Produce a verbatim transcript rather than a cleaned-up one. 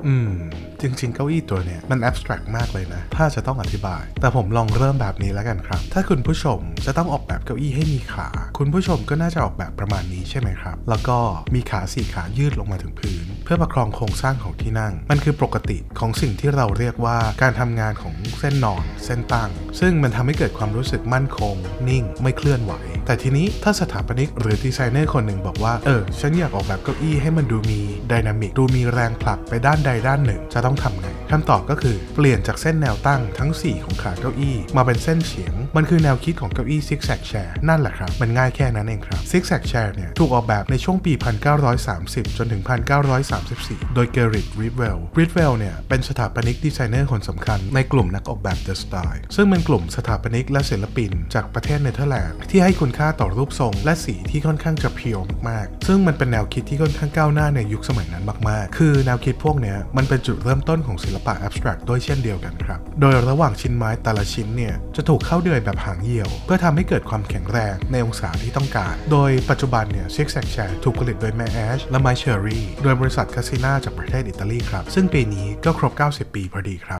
อืมจริงๆเก้าอี้ตัวเนี้ยมันแอบสแตรกมากเลยนะถ้าจะต้องอธิบายแต่ผมลองเริ่มแบบนี้แล้วกันครับถ้าคุณผู้ชมจะต้องออกแบบเก้าอี้ให้มีขาคุณผู้ชมก็น่าจะออกแบบประมาณนี้ใช่ไหมครับแล้วก็มีขาสี่ขายืดลงมาถึงพื้นเพื่อประคองโครงสร้างของที่นั่งมันคือปกติของสิ่งที่เราเรียกว่าการทำงานของเส้นนอนเส้นตั้งซึ่งมันทำให้เกิดความรู้สึกมั่นคงนิ่งไม่เคลื่อนไหวแต่ทีนี้ถ้าสถาปนิกหรือดีไซเนอร์คนหนึ่งบอกว่าเออฉันอยากออกแบบเก้าอี้ให้มันดูมีไดนามิกดูมีแรงผลักไปด้านใดด้านหนึ่งจะต้องทำไงคำตอบก็คือเปลี่ยนจากเส้นแนวตั้งทั้งสี่ของขาเก้าอี้มาเป็นเส้นเฉียงมันคือแนวคิดของเก้าอี้ Zigzag Chair นั่นแหละครับมันง่ายแค่นั้นเองครับ Zigzag Chair เนี่ยถูกออกแบบในช่วงปี หนึ่งพันเก้าร้อยสามสิบ จนถึง หนึ่งพันเก้าร้อยสามสิบสี่ โดย Gerrit Rietveld Rietveld เนี่ยเป็นสถาปนิกดีไซเนอร์คนสำคัญในกลุ่มนักออกแบบ The Style ซึ่งเป็นกลุ่มสถาปนิกและศิลปินจากประเทศเนเธอร์แลนด์ที่ให้คุณค่าต่อรูปทรงและสีที่ค่อนข้างจะเพียวมากๆซึ่งมันเป็นแนวคิดที่ค่อนข้างก้าวหน้าในยุคสมัยนั้นมากๆคือแนวคิดพวกนี้มันเป็นจุดเริ่มต้นของศิลปะ Abstract ด้วยเช่นเดียวกันครับโดยระหว่างชิ้นไม้แต่ละชิ้นเนี่ยจะถูกเข้าเดือยแบบหางเหี่ยวเพื่อทำให้เกิดความแข็งแรงในองศาที่ต้องการโดยปัจจุบันเนี่ย Zigzag Chair ถูกผลิตโดยไม้แอชและไม้เชอร์รี่โดยบริษัทคาซิน่าจากประเทศอิตาลีครับซึ่งปีนี้ก็ครบเก้าสิบปีพอดีครับ